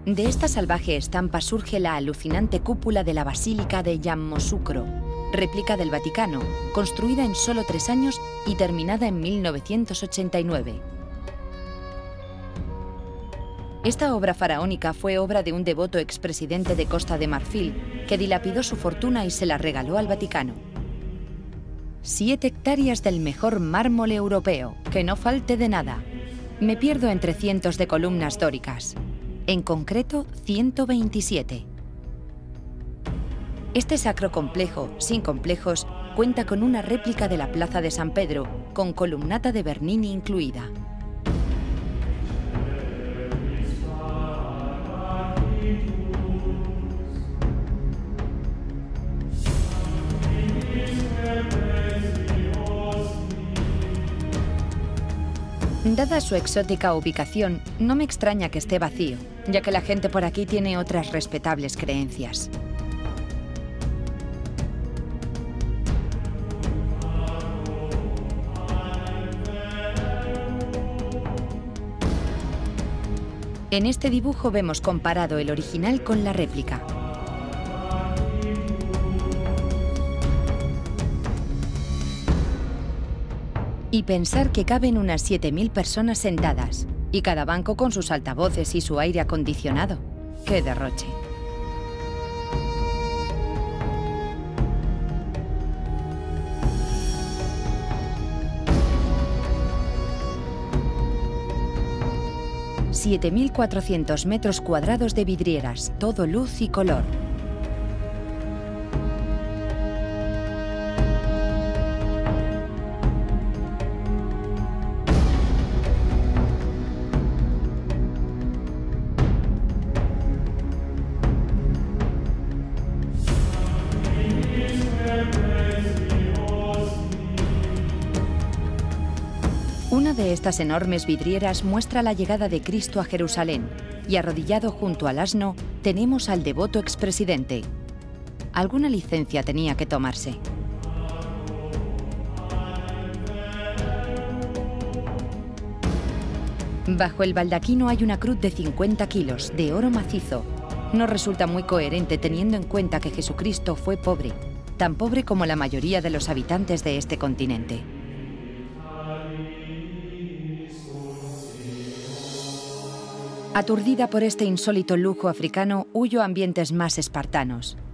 De esta salvaje estampa surge la alucinante cúpula de la Basílica de Yamoussoukro, réplica del Vaticano, construida en solo 3 años y terminada en 1989. Esta obra faraónica fue obra de un devoto expresidente de Costa de Marfil que dilapidó su fortuna y se la regaló al Vaticano. 7 hectáreas del mejor mármol europeo, que no falte de nada. Me pierdo entre cientos de columnas dóricas, en concreto 127. Este sacro complejo, sin complejos, cuenta con una réplica de la Plaza de San Pedro, con columnata de Bernini incluida. Dada su exótica ubicación, no me extraña que esté vacío, ya que la gente por aquí tiene otras respetables creencias. En este dibujo vemos comparado el original con la réplica. Y pensar que caben unas 7000 personas sentadas, y cada banco con sus altavoces y su aire acondicionado. ¡Qué derroche! ...7.400 metros cuadrados de vidrieras, todo luz y color. Una de estas enormes vidrieras muestra la llegada de Cristo a Jerusalén y arrodillado junto al asno tenemos al devoto expresidente. Alguna licencia tenía que tomarse. Bajo el baldaquino hay una cruz de 50 kilos de oro macizo. No resulta muy coherente teniendo en cuenta que Jesucristo fue pobre, tan pobre como la mayoría de los habitantes de este continente. Aturdida por este insólito lujo africano, huyo a ambientes más espartanos.